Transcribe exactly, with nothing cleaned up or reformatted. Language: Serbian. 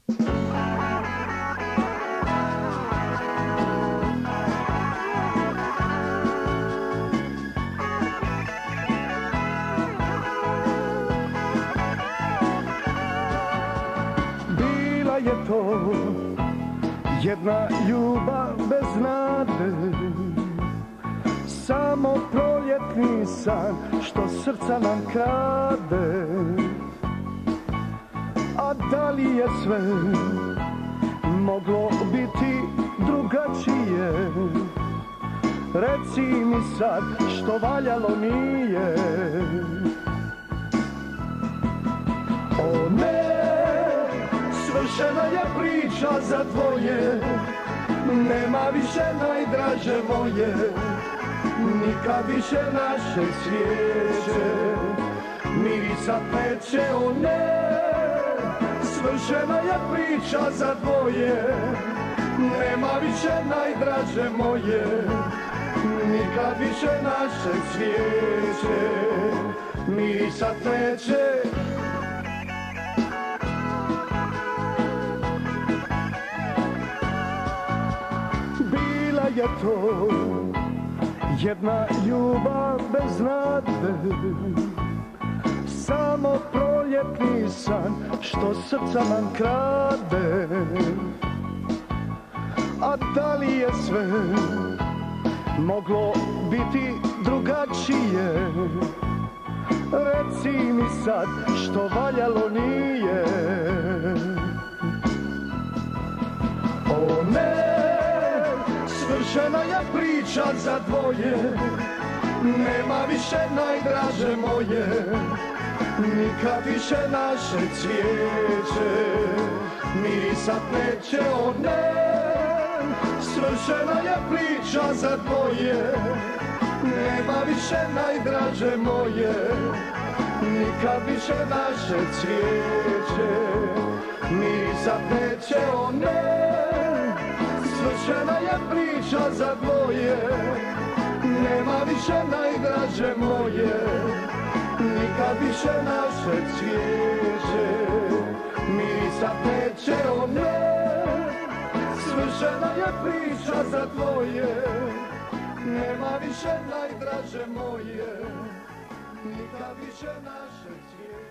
Bila je to jedna ljubav bez nade, samo proljetni san što srca nam krade. A da li je sve moglo biti drugačije? Reci mi sad što valjalo nije. O ne, svršena je priča za dvoje, nema više najdraže moje, nikad više naše svijeće, mirisat neće. O ne, svršena je priča za dvoje, nema više najdraže moje, nikad više naše svijeće, mirisat neće. Bila je to jedna ljubav bez nade, samo proljetni san što srca nam krade. A da li je sve moglo biti drugačije? Reci mi sad što valjalo nije. O ne, svršena je priča za dvoje, nema više najdraže moje, nikad više naše cvijeće, mirisat neće. O ne, svršena je priča za dvoje, nema više najdraže moje, nikad više naše cvijeće, mirisat neće. O ne, svršena je priča za dvoje, nema više najdraže moje, nikad više naše cvijeće, mirisat neće. O ne, svršena je priča za dvoje, nema više najdraže moje, nikad više naše cvijeće.